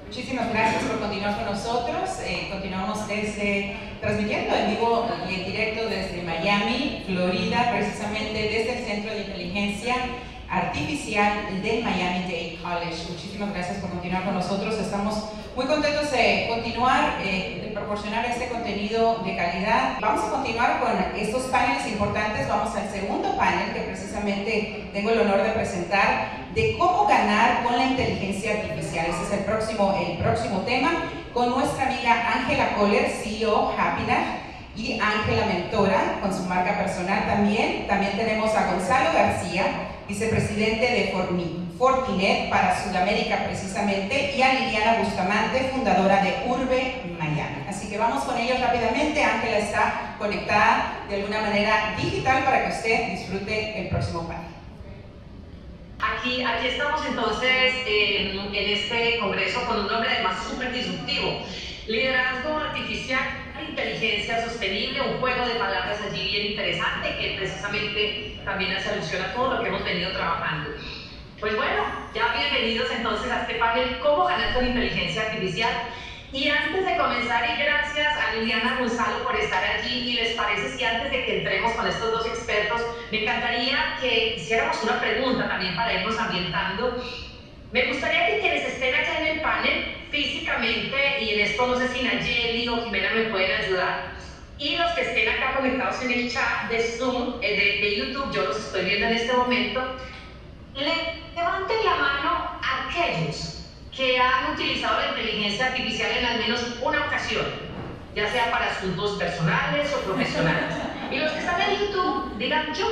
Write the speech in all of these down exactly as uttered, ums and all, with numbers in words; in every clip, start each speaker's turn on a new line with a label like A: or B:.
A: Muchísimas gracias por continuar con nosotros. Eh, continuamos desde, transmitiendo en vivo y en directo desde Miami, Florida, precisamente desde el Centro de Inteligencia Artificial del Miami-Dade College. Muchísimas gracias por continuar con nosotros. Estamos muy contentos de continuar, eh, de proporcionar este contenido de calidad. Vamos a continuar con estos paneles importantes. Vamos al segundo panel que precisamente tengo el honor de presentar, de cómo ganar con la inteligencia artificial. Ese es el próximo, el próximo tema, con nuestra amiga Ángela Kohler, C E O Happiness, y Ángela Mentora, con su marca personal también. También tenemos a Gonzalo García, vicepresidente de Fortinet para Sudamérica precisamente, y a Liliana Bustamante, fundadora de Urbe Miami. Así que vamos con ellos rápidamente. Ángela está conectada de alguna manera digital para que usted disfrute el próximo panel.
B: Aquí, aquí estamos entonces eh, en este congreso con un nombre además súper disruptivo: liderazgo artificial, inteligencia sostenible, un juego de palabras allí bien interesante que precisamente también hace alusión a todo lo que hemos venido trabajando. Pues bueno, ya bienvenidos entonces a este panel, ¿cómo ganar con inteligencia artificial? Y antes de comenzar, y gracias a Liliana Gonzalo por estar allí, y les parece si antes de que entremos con estos dos expertos, me encantaría que hiciéramos una pregunta también para irnos ambientando. Me gustaría que quienes estén acá en el panel físicamente, y en esto no sé si Nayeli o Jimena me pueden ayudar, y los que estén acá conectados en el chat de Zoom, de, de YouTube, yo los estoy viendo en este momento, le, levanten la mano a aquellos que han utilizado la inteligencia artificial en al menos una ocasión, ya sea para asuntos personales o profesionales. Y los que están en YouTube, digan yo.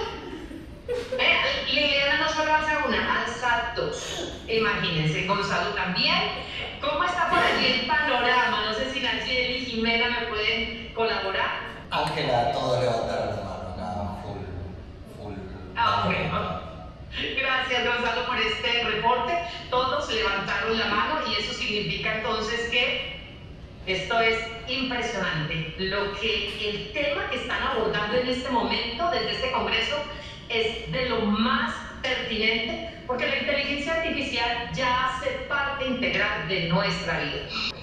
B: Eh, Liliana no solo hace una, alza dos. Imagínense, Gonzalo también. ¿Cómo está por allí el panorama? No sé si Nayeli y Jimena me pueden colaborar.
C: Ángela, todos levantaron la mano acá, full, full.
B: Ah, ok. Gracias, Gonzalo, por este reporte. Todos levantaron la mano y eso significa entonces que esto es impresionante. Lo que el tema que están abordando en este momento desde este congreso es de lo más pertinente, porque la inteligencia artificial ya hace parte integral de nuestra vida.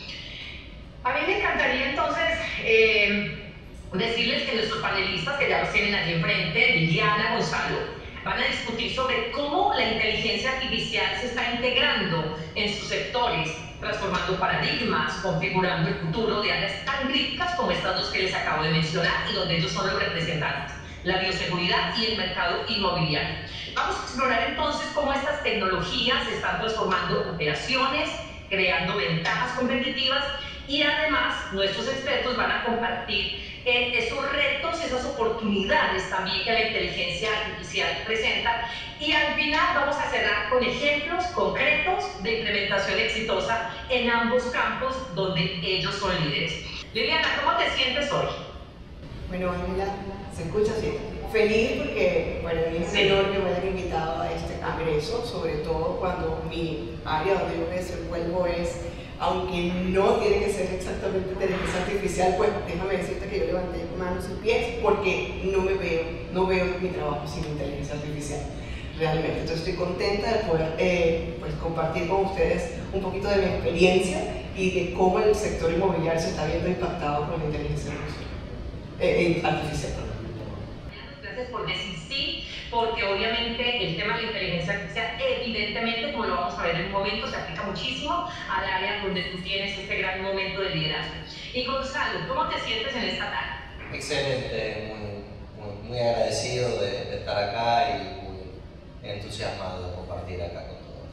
B: A mí me encantaría entonces eh, decirles que nuestros panelistas, que ya los tienen allí enfrente, Liliana, Gonzalo, van a discutir sobre cómo la inteligencia artificial se está integrando en sus sectores, transformando paradigmas, configurando el futuro de áreas tan críticas como estas dos que les acabo de mencionar y donde ellos son los representantes: la bioseguridad y el mercado inmobiliario. Vamos a explorar entonces cómo estas tecnologías están transformando operaciones, creando ventajas competitivas, y además nuestros expertos van a compartir eh, esos retos, esas oportunidades también que la inteligencia artificial presenta, y al final vamos a cerrar con ejemplos concretos de implementación exitosa en ambos campos donde ellos son líderes. Liliana, ¿cómo te sientes hoy?
D: Bueno, Ángela, se escucha así. Feliz porque para mí es un honor que me hayan invitado a este congreso, sobre todo cuando mi área donde yo me desenvuelvo es, aunque no tiene que ser exactamente inteligencia artificial, pues déjame decirte que yo levanté manos y pies porque no me veo, no veo mi trabajo sin inteligencia artificial, realmente. Entonces estoy contenta de poder eh, pues, compartir con ustedes un poquito de mi experiencia y de cómo el sector inmobiliario se está viendo impactado con la inteligencia eh, artificial.
B: Gracias por decir sí, porque obviamente el tema de la inteligencia artificial, evidentemente, como lo vamos a ver en un momento, se aplica muchísimo al área donde tú tienes este gran momento de liderazgo. Y Gonzalo, ¿cómo te sientes en esta tarde?
C: Excelente, muy, muy, muy agradecido de, de estar acá y muy entusiasmado de compartir acá con todos.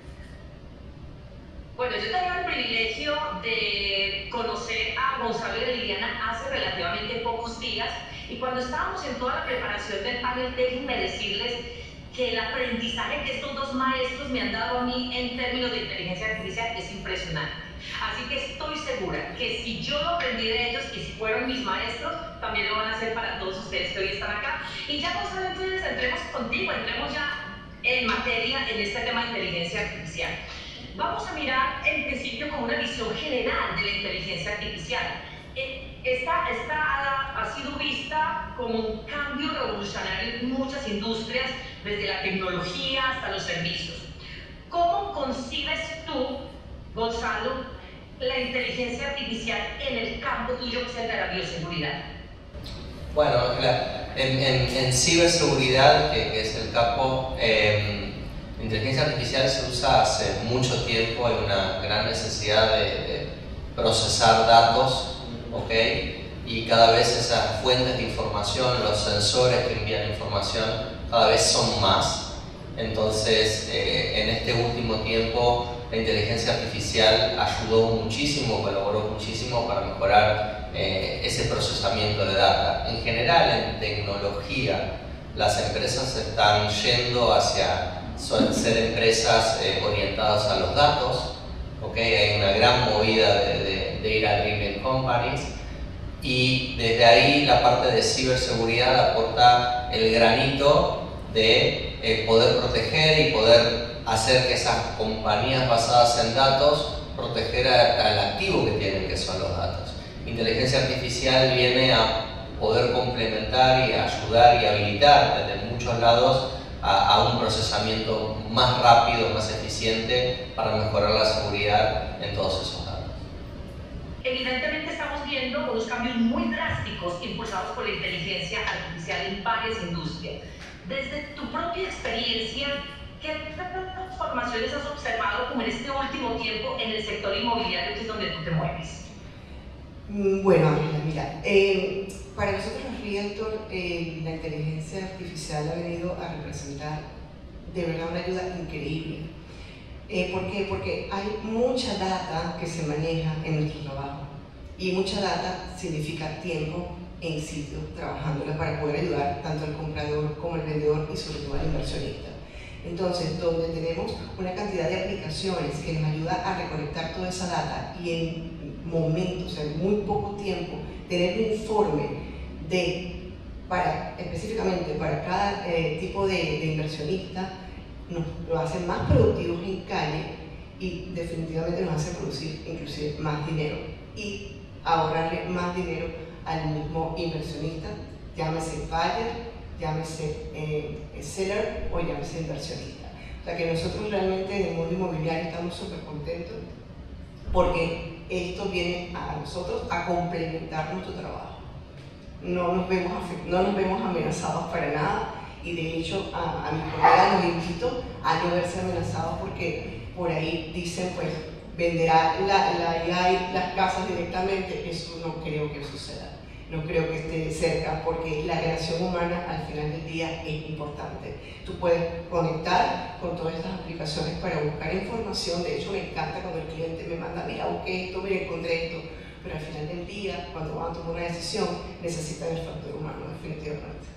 B: Bueno, yo tengo el privilegio de conocer a Gonzalo y a Liliana hace relativamente pocos días, y cuando estábamos en toda la preparación del panel, déjenme decirles que el aprendizaje que estos dos maestros me han dado a mí en términos de inteligencia artificial es impresionante. Así que estoy segura que si yo lo aprendí de ellos y si fueron mis maestros, también lo van a hacer para todos ustedes que hoy están acá. Y ya, Gonzalo, entonces entremos contigo, entremos ya en materia en este tema de inteligencia artificial. Vamos a mirar en principio como una visión general de la inteligencia artificial. Esta, esta ha, ha sido vista como un cambio revolucionario en muchas industrias, desde la tecnología hasta los servicios. ¿Cómo concibes tú, Gonzalo, la inteligencia artificial en el campo tuyo, que es el de la bioseguridad?
C: Bueno, la, en, en, en ciberseguridad, que, que es el campo, eh, la inteligencia artificial se usa hace mucho tiempo. Hay una gran necesidad de, de procesar datos, ¿ok? Y cada vez esas fuentes de información, los sensores que envían información, cada vez son más. Entonces, eh, en este último tiempo, la inteligencia artificial ayudó muchísimo, colaboró muchísimo para mejorar eh, ese procesamiento de data. En general, en tecnología, las empresas están yendo hacia suelen ser empresas eh, orientadas a los datos, ¿okay? Hay una gran movida de, de data-driven companies, y desde ahí la parte de ciberseguridad aporta el granito de eh, poder proteger y poder hacer que esas compañías basadas en datos proteger a, al activo que tienen, que son los datos. Inteligencia artificial viene a poder complementar y ayudar y habilitar desde muchos lados a, a un procesamiento más rápido, más eficiente para mejorar la seguridad en todos esos datos.
B: Evidentemente estamos viendo unos cambios muy drásticos impulsados por la inteligencia artificial en varias industrias. Desde tu propia experiencia, ¿qué transformaciones has observado como en este último tiempo en el sector inmobiliario, que es donde tú te mueves?
D: Bueno, Ángela, mira, eh, para nosotros los realtors, eh, la inteligencia artificial ha venido a representar de verdad una ayuda increíble. Eh, ¿Por qué? Porque hay mucha data que se maneja en nuestro trabajo, y mucha data significa tiempo en sitio trabajándola para poder ayudar tanto al comprador como al vendedor y sobre todo al inversionista. Entonces, donde tenemos una cantidad de aplicaciones que nos ayuda a recolectar toda esa data y en momentos, en muy poco tiempo, tener un informe de, para, específicamente para cada eh, tipo de, de inversionista, nos lo hace más productivos en calle y definitivamente nos hace producir inclusive más dinero y ahorrarle más dinero al mismo inversionista, llámese buyer, llámese eh, seller o llámese inversionista. O sea que nosotros realmente en el mundo inmobiliario estamos súper contentos porque esto viene a nosotros a complementar nuestro trabajo. No nos vemos, no nos vemos amenazados para nada, y de hecho a, a mis colegas los invito a no verse amenazados porque por ahí dicen pues venderá la, la I A las casas directamente. Eso no creo que suceda. No creo que esté cerca, porque la relación humana al final del día es importante. Tú puedes conectar con todas estas aplicaciones para buscar información. De hecho, me encanta cuando el cliente me manda, mira, busqué esto, mira, encontré esto. Pero al final del día, cuando van a tomar una decisión, necesitan el factor humano, definitivamente.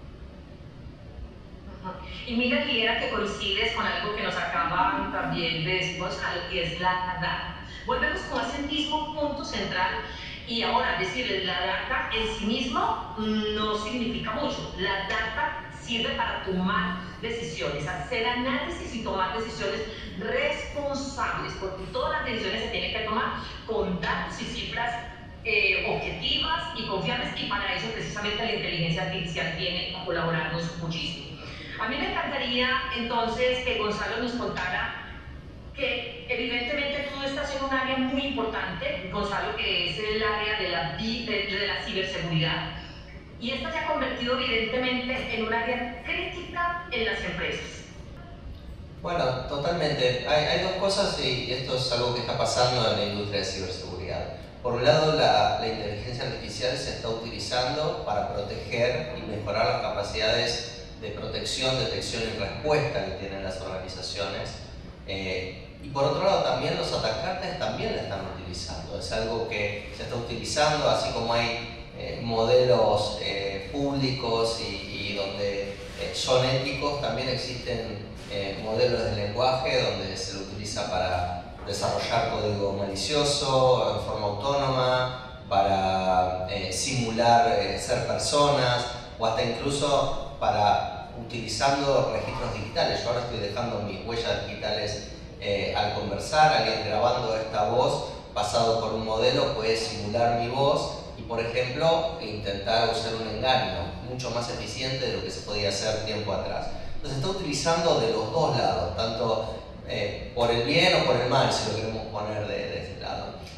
B: Y mira, Guilera, que coincides con algo que nos acaban también de decir, Gonzalo, que es la data. Volvemos con ese mismo punto central. Y ahora, decirles, la data en sí mismo no significa mucho. La data sirve para tomar decisiones, hacer análisis y tomar decisiones responsables, porque todas las decisiones se tienen que tomar con datos y cifras eh, objetivas y confiables, y para eso precisamente la inteligencia artificial viene a colaborarnos muchísimo. A mí me encantaría entonces que Gonzalo nos contara que evidentemente tú estás en un área muy importante, Gonzalo, que es el área de la, de, de la ciberseguridad, y esta se ha convertido evidentemente en un área crítica en las empresas.
C: Bueno, totalmente. Hay, hay dos cosas, y esto es algo que está pasando en la industria de ciberseguridad. Por un lado, la, la inteligencia artificial se está utilizando para proteger y mejorar las capacidades de protección, detección y respuesta que tienen las organizaciones. Eh, y por otro lado, también los atacantes también la están utilizando. Es algo que se está utilizando, así como hay eh, modelos eh, públicos y, y donde eh, son éticos, también existen eh, modelos de lenguaje donde se lo utiliza para desarrollar código malicioso en forma autónoma, para eh, simular eh, ser personas, o hasta incluso para utilizando registros digitales. Yo ahora estoy dejando mis huellas digitales eh, al conversar, alguien grabando esta voz pasado por un modelo puede simular mi voz y, por ejemplo, intentar usar un engaño mucho más eficiente de lo que se podía hacer tiempo atrás. Entonces se está utilizando de los dos lados, tanto eh, por el bien o por el mal, si lo queremos poner de, de este lado.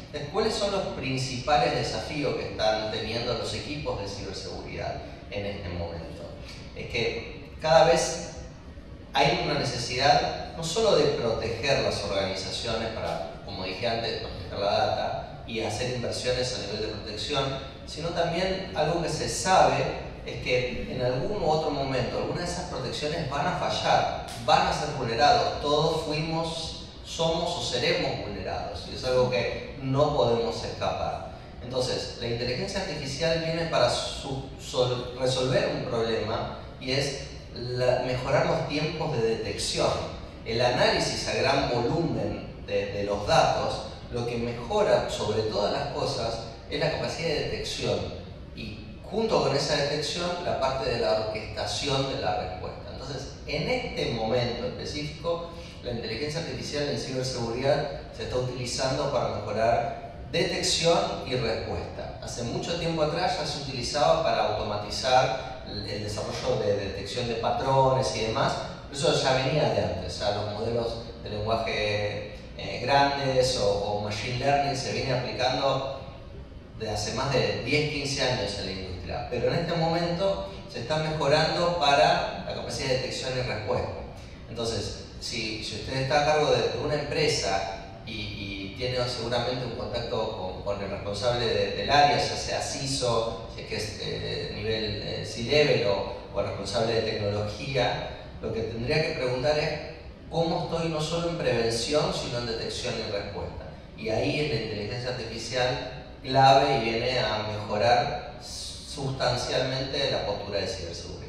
C: ¿cuáles son los principales desafíos que están teniendo los equipos de ciberseguridad en este momento? Es que cada vez hay una necesidad no solo de proteger las organizaciones para, como dije antes, proteger la data y hacer inversiones a nivel de protección, sino también algo que se sabe es que en algún u otro momento algunas de esas protecciones van a fallar, van a ser vulnerados. Todos fuimos, somos o seremos vulnerados y es algo que no podemos escapar. Entonces, la inteligencia artificial viene para su, sol, resolver un problema y es la, mejorar los tiempos de detección. El análisis a gran volumen de, de los datos, lo que mejora sobre todas las cosas es la capacidad de detección y junto con esa detección la parte de la orquestación de la respuesta. Entonces, en este momento específico, la inteligencia artificial en ciberseguridad se está utilizando para mejorar detección y respuesta. Hace mucho tiempo atrás ya se utilizaba para automatizar el desarrollo de detección de patrones y demás, pero eso ya venía de antes. O sea, los modelos de lenguaje eh, grandes o, o machine learning se vienen aplicando desde hace más de diez a quince años en la industria, pero en este momento se está mejorando para la capacidad de detección y respuesta. Entonces, si, si usted está a cargo de, de una empresa y, y tiene seguramente un contacto con, con el responsable de, del área, ya sea C I S O, si es que es eh, nivel eh, C-Level o, o el responsable de tecnología, lo que tendría que preguntar es cómo estoy no solo en prevención, sino en detección y respuesta. Y ahí es la inteligencia artificial clave y viene a mejorar sustancialmente la postura de ciberseguridad.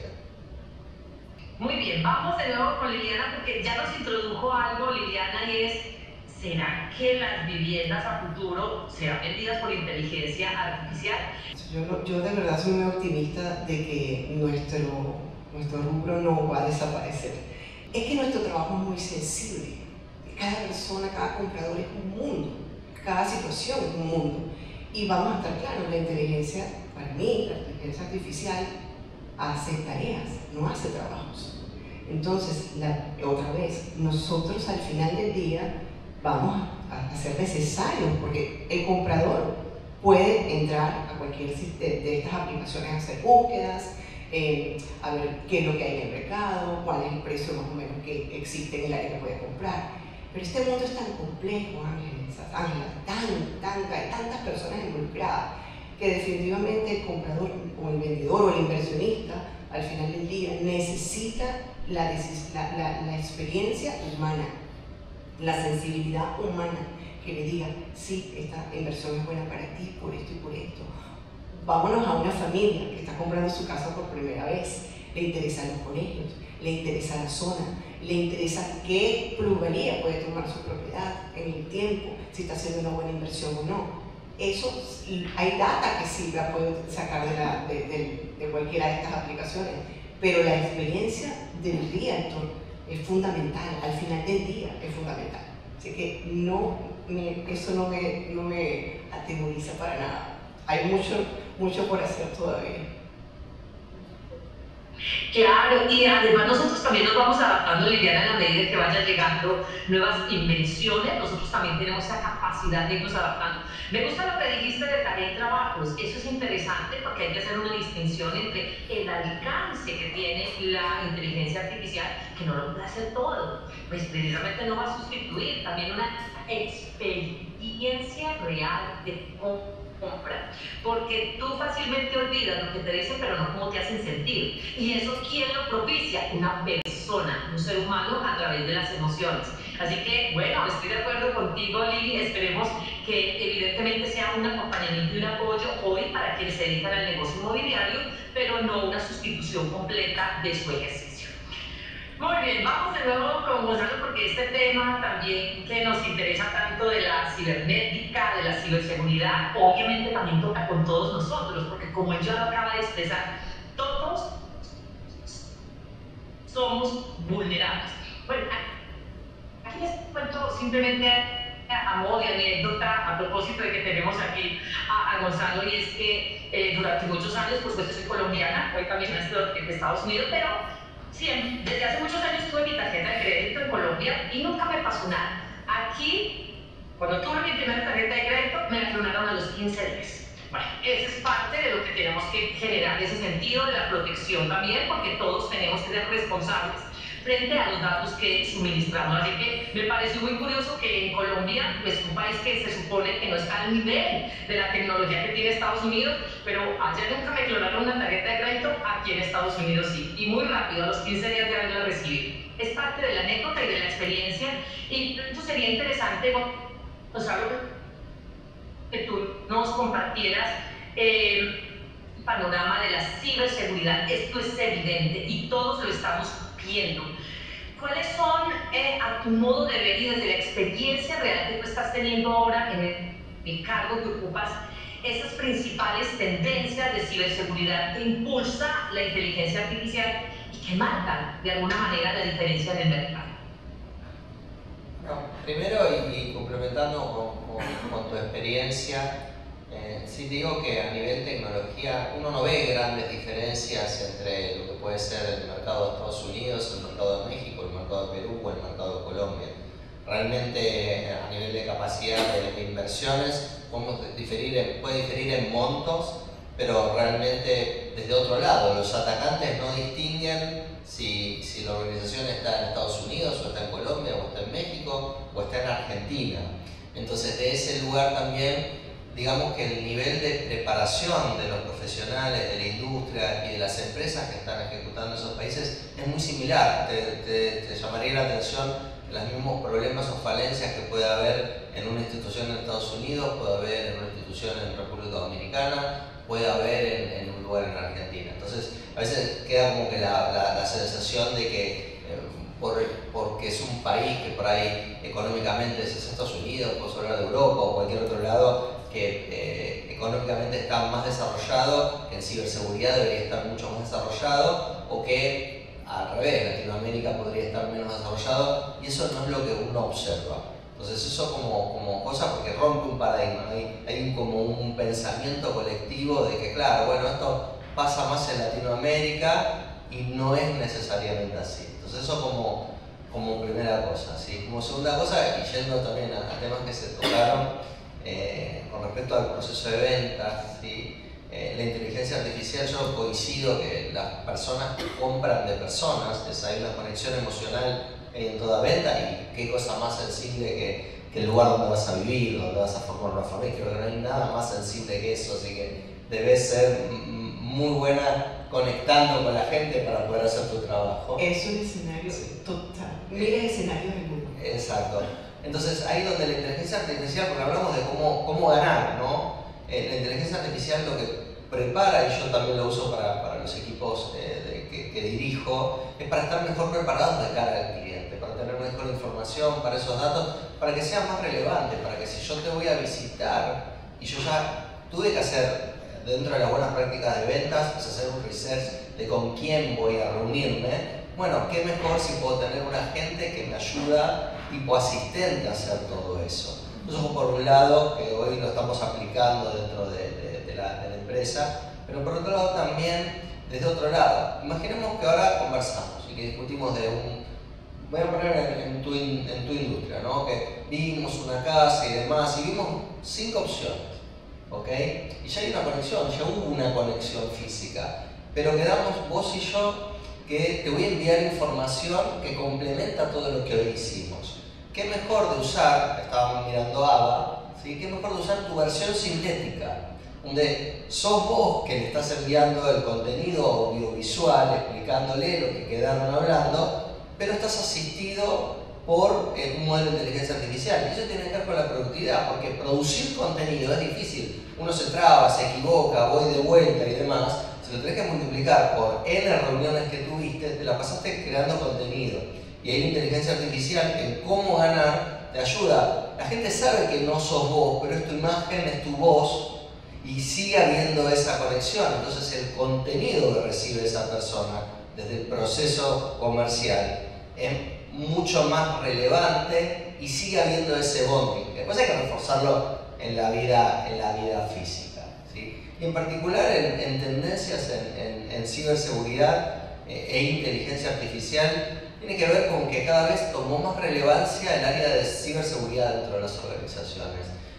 B: Muy bien, vamos de nuevo con Liliana porque ya nos introdujo algo, Liliana, y es, ¿será que las viviendas a futuro serán vendidas por inteligencia artificial?
D: Yo, no, yo de verdad soy muy optimista de que nuestro, nuestro rubro no va a desaparecer. Es que nuestro trabajo es muy sensible. Cada persona, cada comprador es un mundo, cada situación es un mundo. Y vamos a estar claros, la inteligencia, para mí, la inteligencia artificial hace tareas, no hace trabajos. Entonces, la, otra vez, nosotros al final del día vamos a, a ser necesarios, porque el comprador puede entrar a cualquier de, de estas aplicaciones a hacer búsquedas, eh, a ver qué es lo que hay en el mercado, cuál es el precio más o menos que existe en el área que puede comprar. Pero este mundo es tan complejo, Ángeles, Ángela, tan, tan, hay tantas personas involucradas, que definitivamente el comprador o el vendedor o el inversionista al final del día necesita la, la, la, la experiencia humana, la sensibilidad humana que le diga, sí, esta inversión es buena para ti por esto y por esto. Vámonos a una familia que está comprando su casa por primera vez, le interesan los colegios, le interesa la zona, le interesa qué plusvalía puede tomar su propiedad en el tiempo, si está haciendo una buena inversión o no. Eso, hay data que sí la pueden sacar de, la, de, de, de cualquiera de estas aplicaciones, pero la experiencia del realtor es fundamental, al final del día es fundamental. Así que no, me, eso no me, no me atemoriza para nada. Hay mucho, mucho por hacer todavía.
B: Claro, y además nosotros también nos vamos adaptando, Liliana, en la medida que vayan llegando nuevas invenciones, nosotros también tenemos esa capacidad de irnos adaptando. Me gusta lo que dijiste de tarea y trabajos, eso es interesante porque hay que hacer una distinción entre el alcance que tiene la inteligencia artificial, que no lo puede hacer todo, pues precisamente no va a sustituir, también una experiencia real de cómo compra, porque tú fácilmente olvidas lo que te dicen pero no cómo te hacen sentir, y eso ¿quién lo propicia? Una persona, un ser humano a través de las emociones. Así que bueno, estoy de acuerdo contigo, Lili, esperemos que evidentemente sea un acompañamiento y un apoyo hoy para quienes se dedican al negocio inmobiliario, pero no una sustitución completa de su ejercicio. Muy bien, vamos de nuevo con Gonzalo porque este tema también que nos interesa tanto de la cibernética, de la ciberseguridad, obviamente también toca con todos nosotros, porque como ella lo acaba de expresar, todos somos vulnerables. Bueno, aquí les cuento simplemente a modo de anécdota, a propósito de que tenemos aquí a, a Gonzalo, y es que eh, durante muchos años, por supuesto soy colombiana, hoy también estoy en Estados Unidos, pero siempre, desde hace muchos años tuve mi tarjeta de crédito en Colombia y nunca me pasó nada. Aquí, cuando tuve mi primera tarjeta de crédito, me la clonaron a los quince días. Bueno, esa es parte de lo que tenemos que generar, ese sentido de la protección también, porque todos tenemos que ser responsables frente a los datos que suministramos. Así que me pareció muy curioso que en Colombia, pues un país que se supone que no está al nivel de la tecnología que tiene Estados Unidos, pero allá nunca me clonaron una tarjeta de crédito, aquí en Estados Unidos sí, y muy rápido, a los quince días de haberla recibido. Es parte de la anécdota y de la experiencia, y esto sería interesante, o sea, que tú nos compartieras eh, el panorama de la ciberseguridad. Esto es evidente y todos lo estamos viendo. ¿Cuáles son, eh, a tu modo de ver y desde la experiencia real que tú estás teniendo ahora en el, el cargo que ocupas, esas principales tendencias de ciberseguridad que impulsa la inteligencia artificial y que marcan de alguna manera la diferencia en el mercado?
C: Bueno, primero, y, y complementando con, con, con tu experiencia, eh, sí digo que a nivel tecnología uno no ve grandes diferencias entre lo que puede ser el mercado de Estados Unidos, el mercado de México, el mercado de Perú o el mercado de Colombia. Realmente a nivel de capacidad de, de inversiones podemos diferir en, puede diferir en montos, pero realmente desde otro lado los atacantes no distinguen si, si la organización está en Estados Unidos o está en Colombia o está en México o está en Argentina. Entonces de ese lugar también digamos que el nivel de preparación de los profesionales, de la industria y de las empresas que están ejecutando esos países es muy similar. Te, te, te llamaría la atención los mismos problemas o falencias que puede haber en una institución en Estados Unidos, puede haber en una institución en República Dominicana, puede haber en, en un lugar en Argentina. Entonces, a veces queda como que la, la, la sensación de que eh, por, porque es un país que por ahí económicamente es Estados Unidos, puedo hablar de Europa o cualquier otro lado, que eh, económicamente está más desarrollado, que en ciberseguridad debería estar mucho más desarrollado, o que al revés, Latinoamérica podría estar menos desarrollado, y eso no es lo que uno observa. Entonces eso como, como cosa, porque rompe un paradigma, hay, hay un, como un pensamiento colectivo de que claro, bueno, esto pasa más en Latinoamérica y no es necesariamente así. Entonces eso como, como primera cosa, ¿sí? Como segunda cosa, y yendo también a, a temas que se tocaron eh, con respecto al proceso de ventas, ¿sí? Eh, la inteligencia artificial, yo coincido que las personas compran de personas, es, hay una conexión emocional en toda venta, y qué cosa más sensible que, que el lugar donde vas a vivir, donde vas a formar una familia. Creo que no hay nada más sensible que eso, así que debes ser muy buena conectando con la gente para poder hacer tu trabajo.
D: Es un escenario total, miles de escenarios del mundo.
C: Exacto. Entonces ahí donde la inteligencia artificial, porque hablamos de cómo, cómo ganar, ¿no? Eh, la inteligencia artificial lo que prepara, y yo también lo uso para, para los equipos eh, de, que, que dirijo, es para estar mejor preparados de cara al cliente, para tener mejor información, para esos datos, para que sea más relevante, para que si yo te voy a visitar y yo ya tuve que hacer, dentro de las buenas prácticas de ventas, es hacer un research de con quién voy a reunirme, bueno, qué mejor si puedo tener un agente que me ayuda, tipo asistente, a hacer todo eso. Eso por un lado, que hoy lo estamos aplicando dentro de, de, de, la, de la empresa, pero por otro lado también desde otro lado. Imaginemos que ahora conversamos y que discutimos de un... Voy a poner en, en, tu, in, en tu industria, ¿no? Que vimos una casa y demás, y vimos cinco opciones, ¿ok? Y ya hay una conexión, ya hubo una conexión física, pero quedamos vos y yo que te voy a enviar información que complementa todo lo que hoy hicimos. ¿Qué mejor de usar, estábamos mirando ABA, ¿sí? ¿Qué mejor de usar tu versión sintética? Donde sos vos que le estás enviando el contenido audiovisual, explicándole lo que quedaron hablando, pero estás asistido por eh, un modelo de inteligencia artificial. Y eso tiene que ver con la productividad, porque producir contenido es difícil. Uno se traba, se equivoca, voy de vuelta y demás. Si lo tenés que multiplicar por N reuniones que tuviste, te la pasaste creando contenido. Y ahí la inteligencia artificial, en cómo ganar, te ayuda. La gente sabe que no sos vos, pero es tu imagen, es tu voz, y sigue habiendo esa conexión. Entonces el contenido que recibe esa persona desde el proceso comercial es mucho más relevante y sigue habiendo ese bonding. Después hay que reforzarlo en la vida, en la vida física, ¿sí? Y en particular en, en tendencias en, en, en ciberseguridad eh, e inteligencia artificial, tiene que ver con que cada vez tomó más relevancia el área de ciberseguridad dentro de las organizaciones.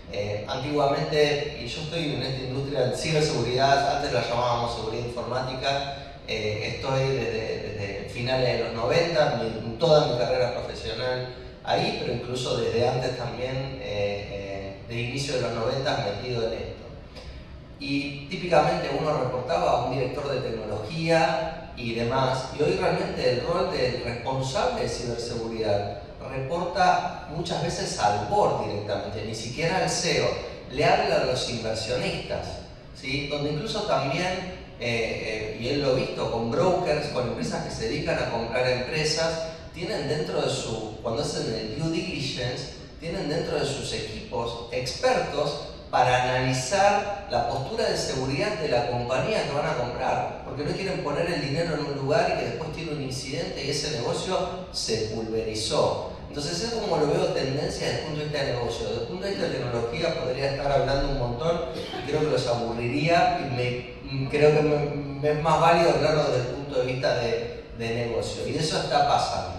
C: Eh, antiguamente, y yo estoy en esta industria de ciberseguridad, antes la llamábamos seguridad informática, eh, estoy desde, desde finales de los noventa, mi, toda mi carrera profesional ahí, pero incluso desde antes también, eh, eh, de inicio de los noventa, metido en esto. Y típicamente uno reportaba a un director de tecnología y demás, y hoy realmente el rol del responsable de ciberseguridad reporta muchas veces al board directamente, ni siquiera al C E O, le habla a los inversionistas, ¿sí? Donde incluso también, eh, eh, y él lo ha visto, con brokers, con empresas que se dedican a comprar empresas, tienen dentro de su, cuando hacen el due diligence, tienen dentro de sus equipos expertos para analizar la postura de seguridad de la compañía que van a comprar, porque no quieren poner el dinero en un lugar y que después tiene un incidente y ese negocio se pulverizó. Entonces es como lo veo tendencia desde el punto de vista de negocio. Desde el punto de vista de tecnología podría estar hablando un montón y creo que los aburriría y me, creo que me, me es más válido hablarlo desde el punto de vista de, de negocio, y eso está pasando.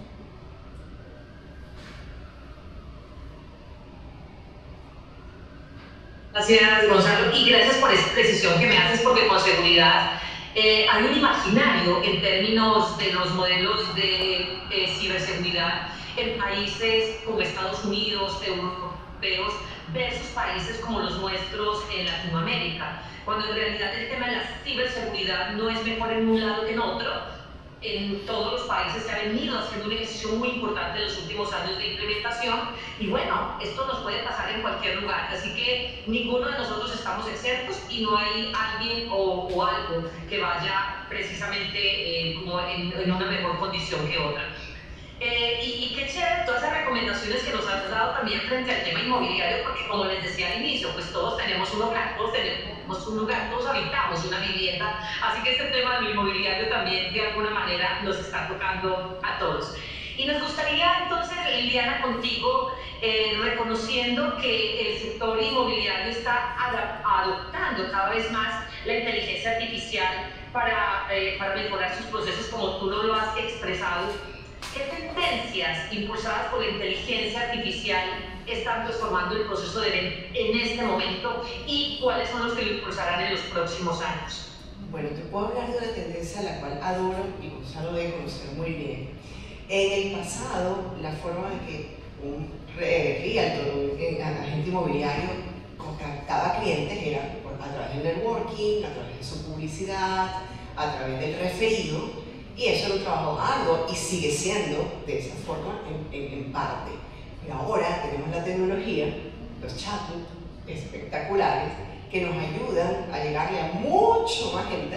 B: Gracias, Gonzalo, y gracias por esta precisión que me haces, porque con seguridad eh, hay un imaginario en términos de los modelos de eh, ciberseguridad en países como Estados Unidos, europeos, versus países como los nuestros en Latinoamérica, cuando en realidad el tema de la ciberseguridad no es mejor en un lado que en otro. En todos los países se ha venido haciendo un ejercicio muy importante en los últimos años de implementación, y bueno, esto nos puede pasar en cualquier lugar, así que ninguno de nosotros estamos exentos y no hay alguien o, o algo que vaya precisamente eh, como en, en una mejor condición que otra. Eh, y, y qué chévere todas esas recomendaciones que nos has dado también frente al tema inmobiliario, porque como les decía al inicio, pues todos tenemos un hogar, todos tenemos un lugar, todos habitamos una vivienda, así que este tema del inmobiliario también de alguna manera nos está tocando a todos. Y nos gustaría entonces, Liliana, contigo, eh, reconociendo que el sector inmobiliario está adoptando cada vez más la inteligencia artificial para, eh, para mejorar sus procesos, como tú no lo has expresado. ¿Qué tendencias impulsadas por la inteligencia artificial están transformando el proceso de venta en este momento, y cuáles son los que lo impulsarán en los próximos años?
D: Bueno, te puedo hablar de una tendencia a la cual adoro y Gonzalo debe conocer muy bien. En el pasado, la forma en que un realtor, un agente inmobiliario, contactaba clientes era a través del networking, a través de su publicidad, a través del referido. Y eso era un trabajo arduo y sigue siendo de esa forma en, en, en parte. Y ahora tenemos la tecnología, los chatbots espectaculares, que nos ayudan a llegarle a mucho más gente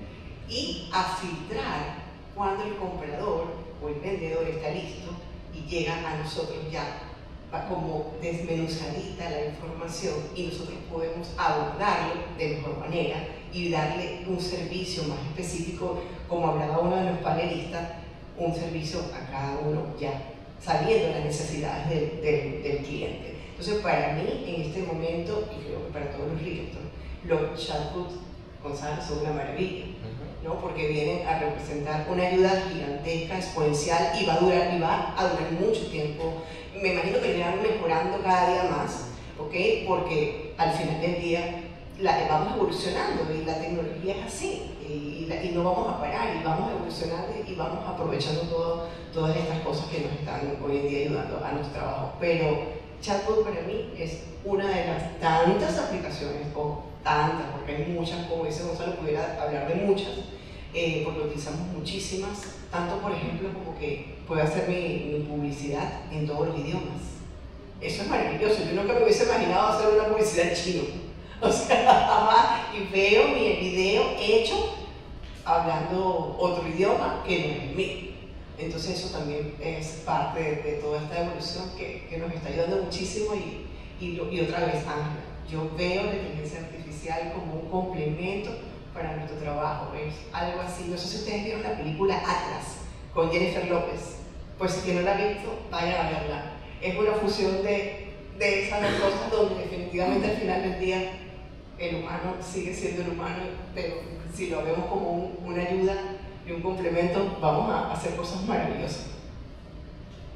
D: y a filtrar cuando el comprador o el vendedor está listo y llega a nosotros ya como desmenuzadita la información, y nosotros podemos abordarlo de mejor manera y darle un servicio más específico, como hablaba uno de los panelistas, un servicio a cada uno ya sabiendo las necesidades del, del, del cliente. Entonces, para mí, en este momento, y creo que para todos los realtors, los chatbots, Gonzalo, son una maravilla, ¿no? Porque vienen a representar una ayuda gigantesca, exponencial, y va a durar, y va a durar mucho tiempo. Me imagino que irán mejorando cada día más, ¿ok? Porque al final del día la, vamos evolucionando y la tecnología es así, y, la, y no vamos a parar, y vamos evolucionando y vamos aprovechando todo, todas estas cosas que nos están hoy en día ayudando a nuestro trabajo. Pero chatbot para mí es una de las tantas aplicaciones, o tantas, porque hay muchas, como dice Gonzalo, pudiera hablar de muchas, eh, porque utilizamos muchísimas, tanto por ejemplo como que puedo hacer mi, mi publicidad en todos los idiomas. Eso es maravilloso. Yo nunca me hubiese imaginado hacer una publicidad en chino, o sea, jamás, y veo mi video hecho hablando otro idioma que no es el mío. Entonces eso también es parte de, de toda esta evolución que, que nos está ayudando muchísimo. Y, y, y otra vez, Ángela, yo veo la inteligencia artificial como un complemento para nuestro trabajo. Es algo así. No sé si ustedes vieron la película Atlas con Jennifer López. Pues si no la ha visto, vaya a verla. Es una fusión de, de esas dos cosas, donde definitivamente al final del día el humano sigue siendo el humano, pero si lo vemos como un, una ayuda y un complemento, vamos a hacer cosas maravillosas.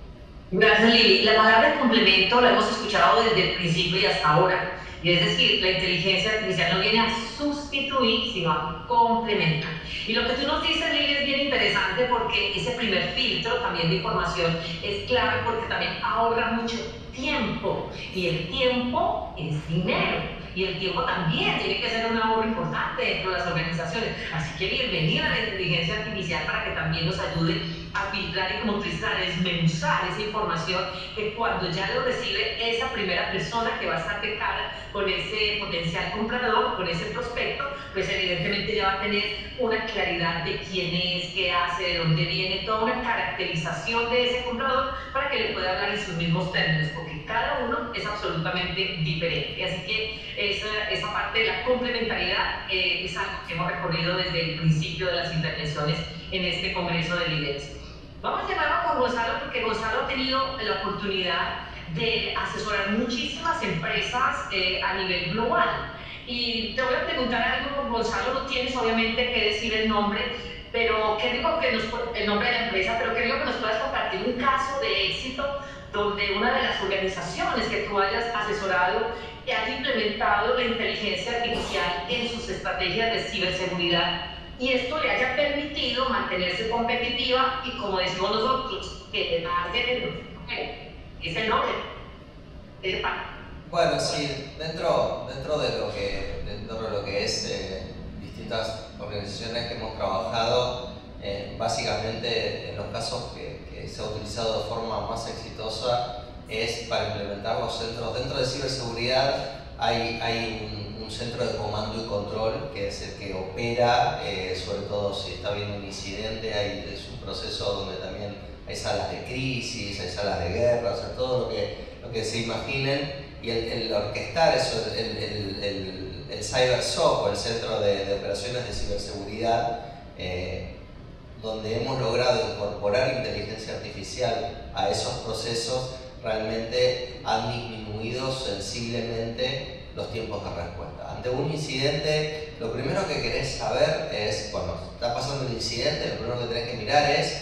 B: Gracias, Lili. La palabra complemento la hemos escuchado desde el principio y hasta ahora. Y es decir, la inteligencia artificial no viene a sustituir, sino a complementar. Y lo que tú nos dices, Lili, es bien interesante porque ese primer filtro también de información es clave porque también ahorra mucho tiempo. Y el tiempo es dinero. Y el tiempo también tiene que ser un ahorro importante dentro de las organizaciones. Así que bienvenida a la inteligencia artificial para que también nos ayude a filtrar y, como tú dices, a desmenuzar esa información que cuando ya lo recibe esa primera persona que va a estar de cara con ese potencial comprador, con ese prospecto, pues evidentemente ya va a tener una claridad de quién es, qué hace, de dónde viene, toda una caracterización de ese comprador para que le pueda hablar en sus mismos términos, porque cada uno es absolutamente diferente. Así que esa, esa parte de la complementariedad eh, es algo que hemos recorrido desde el principio de las intervenciones en este Congreso de Líderes. Vamos a llamarlo con Gonzalo porque Gonzalo ha tenido la oportunidad de asesorar muchísimas empresas eh, a nivel global. Y te voy a preguntar algo, Gonzalo, no tienes obviamente que decir el nombre, pero qué digo que nos, el nombre de la empresa, pero qué digo que nos puedas compartir un caso de éxito donde una de las organizaciones que tú hayas asesorado haya implementado la inteligencia artificial en sus estrategias de ciberseguridad y esto le haya permitido mantenerse competitiva y, como decimos nosotros, que es el nombre.
C: Bueno, sí, dentro, dentro, de lo que, dentro de lo que es eh, distintas organizaciones que hemos trabajado, eh, básicamente en los casos que, que se ha utilizado de forma más exitosa es para implementar los centros. Dentro de ciberseguridad hay, hay un, un centro de comando y control que es el que opera, eh, sobre todo si está habiendo un incidente, hay, es un proceso donde también hay salas de crisis, hay salas de guerra, o sea, todo lo que, lo que se imaginen. Y el, el orquestar eso, el, el, el, el CyberSOC, o el Centro de, de Operaciones de Ciberseguridad, eh, donde hemos logrado incorporar inteligencia artificial a esos procesos, realmente han disminuido sensiblemente los tiempos de respuesta. Ante un incidente, lo primero que querés saber es, bueno, está pasando un incidente, lo primero que tenés que mirar es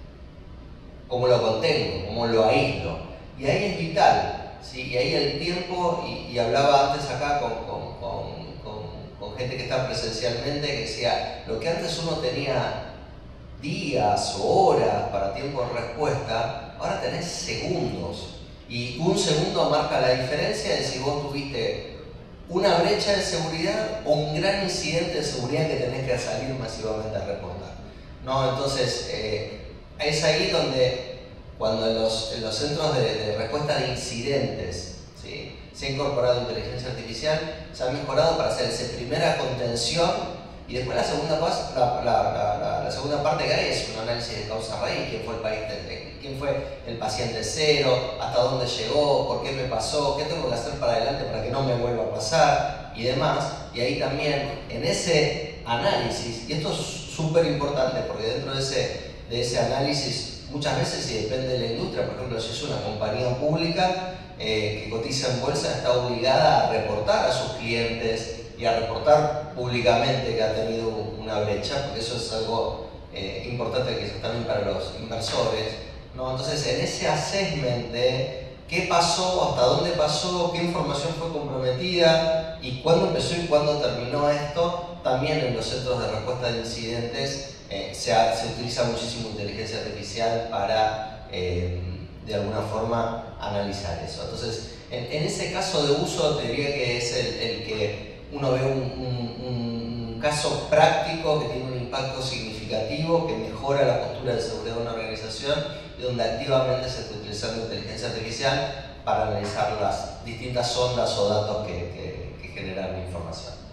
C: cómo lo contengo, cómo lo aíslo. Y ahí es vital. ¿Sí? Y ahí el tiempo, y, y hablaba antes acá con, con, con, con, con gente que está presencialmente, que decía, lo que antes uno tenía días o horas para tiempo de respuesta, ahora tenés segundos. Y un segundo marca la diferencia de si vos tuviste una brecha de seguridad o un gran incidente de seguridad que tenés que salir masivamente a responder. ¿No? Entonces, eh, es ahí donde cuando en los, en los centros de, de respuesta de incidentes, ¿sí?, se ha incorporado inteligencia artificial, se ha mejorado para hacer esa primera contención y después la segunda, la, la, la, la, la segunda parte que hay es un análisis de causa raíz, quién fue el país, quién fue el paciente cero, hasta dónde llegó, por qué me pasó, qué tengo que hacer para adelante para que no me vuelva a pasar y demás. Y ahí también en ese análisis, y esto es súper importante porque dentro de ese, de ese análisis muchas veces, si depende de la industria, por ejemplo, si es una compañía pública eh, que cotiza en bolsa, está obligada a reportar a sus clientes y a reportar públicamente que ha tenido una brecha, porque eso es algo eh, importante quizás también para los inversores, ¿no? Entonces, en ese assessment de qué pasó, hasta dónde pasó, qué información fue comprometida y cuándo empezó y cuándo terminó esto, también en los centros de respuesta de incidentes Eh, se, ha, se utiliza muchísimo inteligencia artificial para, eh, de alguna forma, analizar eso. Entonces, en, en ese caso de uso, te diría que es el, el que uno ve un, un, un caso práctico que tiene un impacto significativo, que mejora la postura de seguridad de una organización y donde activamente se está utilizando inteligencia artificial para analizar las distintas ondas o datos que, que, que generan la información.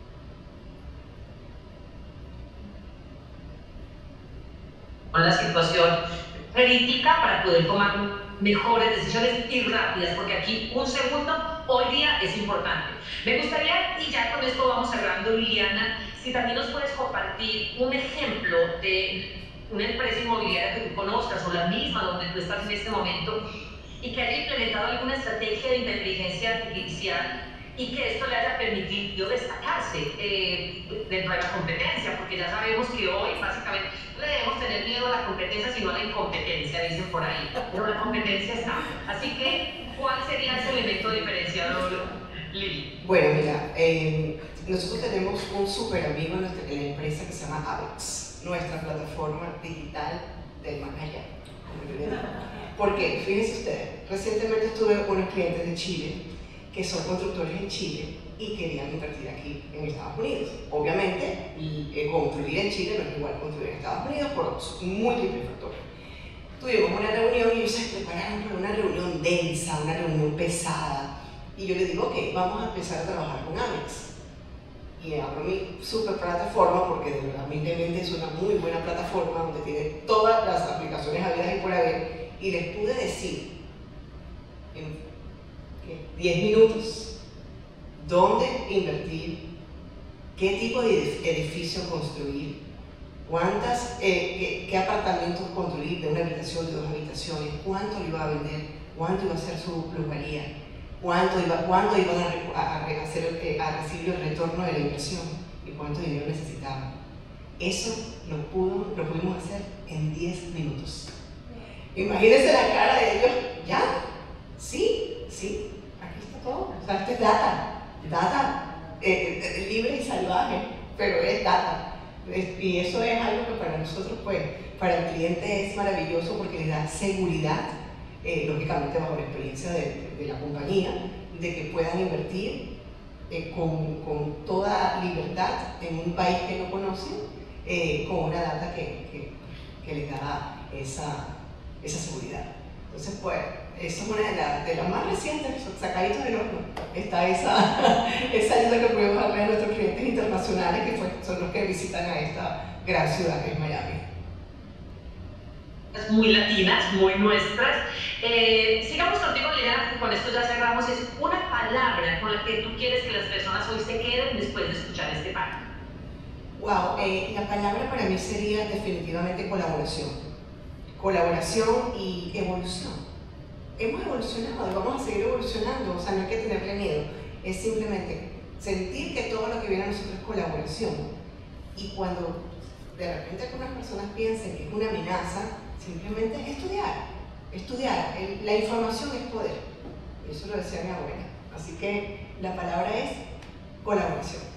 B: Con la situación crítica para poder tomar mejores decisiones y rápidas, porque aquí un segundo hoy día es importante. Me gustaría, y ya con esto vamos cerrando, Liliana, si también nos puedes compartir un ejemplo de una empresa inmobiliaria que tú conozcas o la misma donde tú estás en este momento y que haya implementado alguna estrategia de inteligencia artificial y que esto le haya permitido destacarse eh, dentro de la competencia, porque ya sabemos que hoy básicamente no debemos tener miedo a la competencia, sino a la incompetencia, dicen por ahí, pero la competencia está. Así que, ¿cuál sería ese elemento diferenciador, Lili?
D: Bueno, mira, eh, nosotros tenemos un súper amigo en, nuestra, en la empresa que se llama Avex, nuestra plataforma digital del más allá, como yo le digo. ¿Por qué? Fíjense ustedes, recientemente estuve con unos clientes de Chile que son constructores en Chile y querían invertir aquí en Estados Unidos. Obviamente, y, eh, construir en Chile no es igual que construir en Estados Unidos por múltiples factores. Tuvimos una reunión y ellos se prepararon para una reunión densa, una reunión pesada. Y yo les digo, ok, vamos a empezar a trabajar con Avex. Y abro mi super plataforma, porque de verdad humildemente es una muy buena plataforma donde tiene todas las aplicaciones habidas y por haber. Y les pude decir en diez minutos dónde invertir, qué tipo de edificio construir, cuántas, eh, qué, qué apartamentos construir de una habitación, de dos habitaciones, cuánto le iba a vender, cuánto iba a ser su plusvalía, cuánto, iba, cuánto iban a, a, a, hacer, eh, a recibir el retorno de la inversión y cuánto dinero necesitaban. Eso lo, pudo, lo pudimos hacer en diez minutos. Imagínense la cara de ellos, ¿ya? Sí, sí, aquí está todo. O sea, esto es data, data eh, eh, libre y salvaje, pero es data. Y eso es algo que para nosotros, pues, para el cliente es maravilloso porque le da seguridad, eh, lógicamente bajo la experiencia de, de la compañía, de que puedan invertir eh, con, con toda libertad en un país que no conocen, eh, con una data que, que, que les da esa, esa seguridad. Entonces, pues, eso es una de, la, de las más recientes, sacaditos del horno. Está esa, esa ayuda que podemos darle a nuestros clientes internacionales, que pues, son los que visitan a esta gran ciudad que es Miami.
B: Muy latinas, muy nuestras. Eh, sigamos contigo, Liliana, con esto ya cerramos. Es una palabra con la que tú quieres que las personas hoy se queden después de escuchar este panel.
D: Wow, eh, la palabra para mí sería definitivamente colaboración. Colaboración y evolución. Hemos evolucionado y vamos a seguir evolucionando, o sea, no hay que tenerle miedo. Es simplemente sentir que todo lo que viene a nosotros es colaboración. Y cuando de repente algunas personas piensen que es una amenaza, simplemente estudiar. Estudiar. El, la información es poder. Eso lo decía mi abuela. Así que la palabra es colaboración.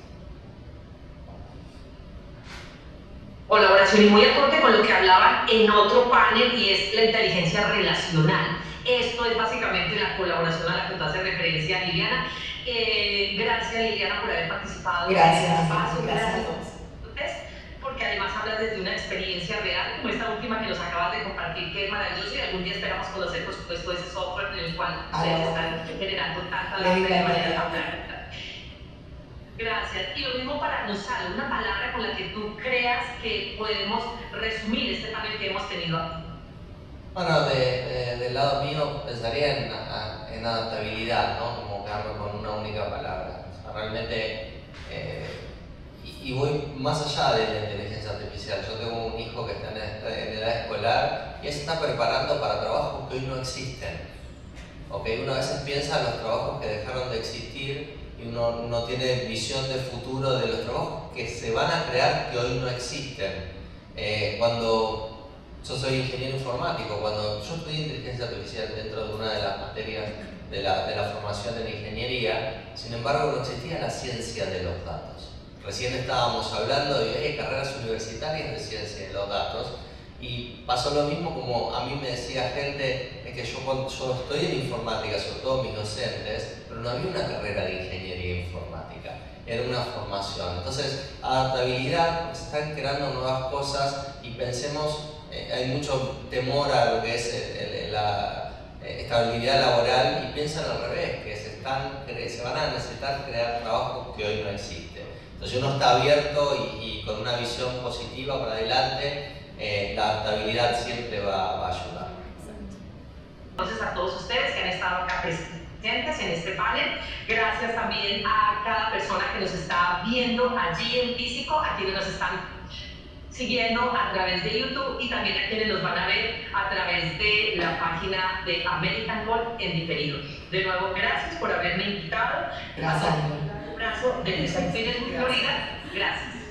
B: Colaboración y muy acorde con lo que hablaban en otro panel y es la inteligencia relacional. Esto es básicamente la colaboración a la que tú haces referencia, Liliana. Eh, gracias, Liliana, por haber participado
D: gracias,
B: en este espacio.
D: Gracias,
B: gracias a todos. Porque además hablas desde una experiencia real, como esta última que nos acabas de compartir, que es maravilloso, y algún día esperamos conocer, por supuesto, ese software en el cual ustedes están generando tanta labor de manera tan práctica. Gracias. Y lo mismo para Gonzalo, una palabra con la que tú creas que podemos resumir este panel que hemos tenido aquí.
C: Bueno, de, de, del lado mío pensaría en, en adaptabilidad, ¿no? Como quedarme con una única palabra. O sea, realmente, eh, y, y voy más allá de la inteligencia artificial. Yo tengo un hijo que está en, en edad escolar y él se está preparando para trabajos que hoy no existen. ¿Okay? Uno a veces piensa en los trabajos que dejaron de existir y uno no tiene visión de futuro de los trabajos que se van a crear que hoy no existen. Eh, cuando yo soy ingeniero informático, cuando yo estudié inteligencia artificial dentro de una de las materias de la, de la formación en ingeniería, sin embargo no existía la ciencia de los datos. Recién estábamos hablando de eh, carreras universitarias de ciencia de los datos y pasó lo mismo como a mí me decía gente es que yo, cuando, yo estoy en informática, sobre todo mis docentes, pero no había una carrera de ingeniería informática, era una formación. Entonces, adaptabilidad, se están creando nuevas cosas y pensemos, eh, hay mucho temor a lo que es el, el, la eh, estabilidad laboral y piensan al revés, que se, están, se van a necesitar crear trabajos que hoy no existen. Entonces, uno está abierto y, y con una visión positiva para adelante, eh, la adaptabilidad siempre va, va a ayudar.
B: Entonces, a todos ustedes que han estado acá presentes en este panel, gracias también a cada persona que nos está viendo allí en físico, a quienes nos están siguiendo a través de YouTube y también a quienes nos van a ver a través de la página de American Golf en diferido. De nuevo, gracias por haberme invitado.
D: Gracias.
B: Un abrazo desde San Felipe, Florida. Gracias.